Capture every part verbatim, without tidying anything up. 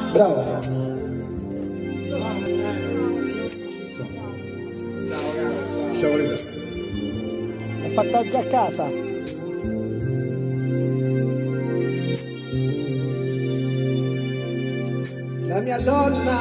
Bravo. Ciao. È fatta oggi a casa. La mia donna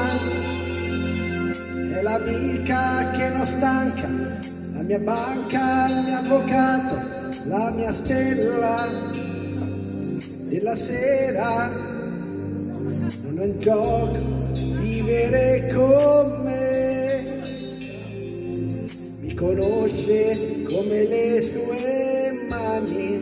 è l'amica che non stanca, la mia banca, il mio avvocato, la mia stella della sera. Non ho in gioco vivere con me, mi conosce come le sue mani,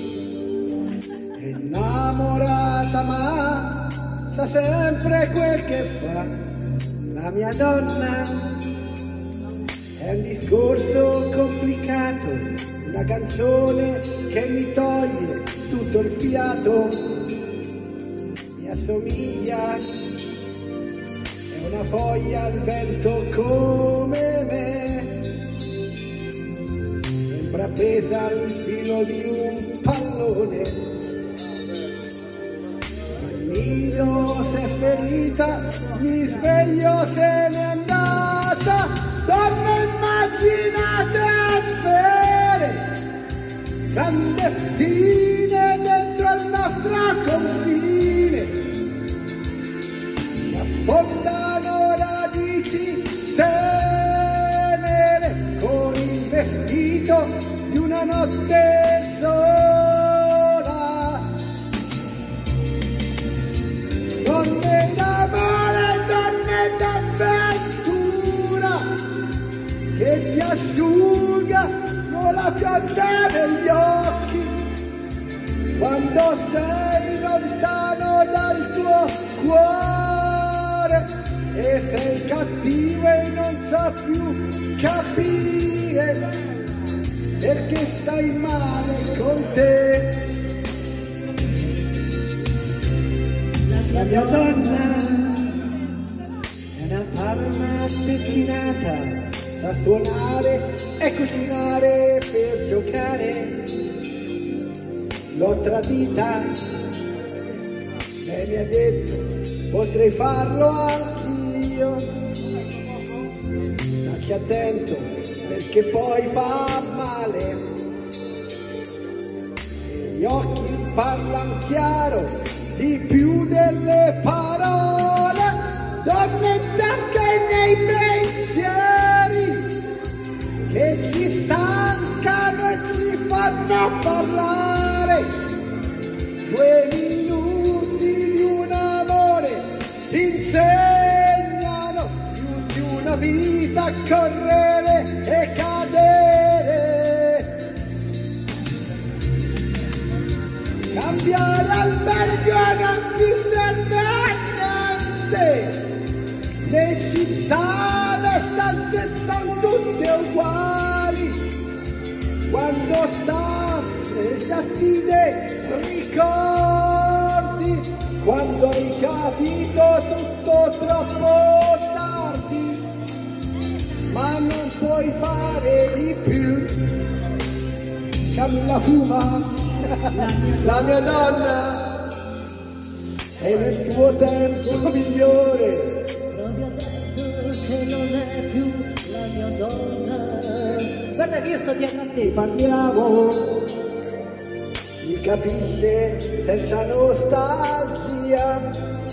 è innamorata ma sa sempre quel che fa. La mia donna è un discorso complicato, una canzone che mi toglie tutto il fiato, mi assomiglia, è una foglia al vento come me, sembra appesa al filo di un pallone, il nido si è ferita, mi sveglio se n'è andata, donna immaginate affare clandestine dentro il nostro confine, si affondano radici tenere con il vestito di una notte sola. Donne d'amore, donne d'avventura, che ti asciuga con la pioggia negli occhi, quando sei lontano dal tuo cuore e sei cattivo e non sa più capire perché stai male con te. La mia donna è una palma spettinata, sa suonare e cucinare per giocare. L'ho tradita, lei mi ha detto potrei farlo anch'io. Stai attento perché poi fa male. E gli occhi parlano chiaro di più delle parole, donne in tasca e nei pensieri che ci stancano e ci fanno parlare. Due minuti di un amore ti insegnano più di una vita a correre e cadere. Cambiare al meglio non ti serve a niente, le città, le stanze sono tutte uguali, quando sta nel giardino ricordi, quando hai capito tutto troppo tardi, ma non puoi fare di più. Camilla fuma, la mia donna è nel suo tempo migliore. Proprio adesso che non è più la mia donna. Guarda che io sto dietro a te. Parliamo, mi capisce senza nostalgia.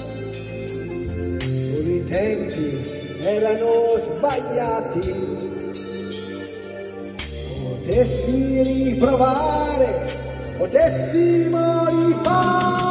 Solo i tempi erano sbagliati. Potessi riprovare, potessimo rifare.